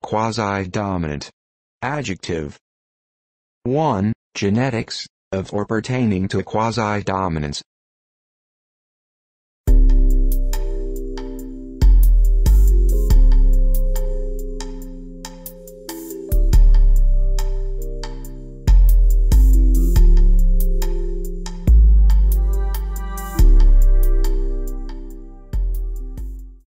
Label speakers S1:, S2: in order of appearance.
S1: Quasidominant. Adjective. 1. Genetics, of or pertaining to quasi-dominance,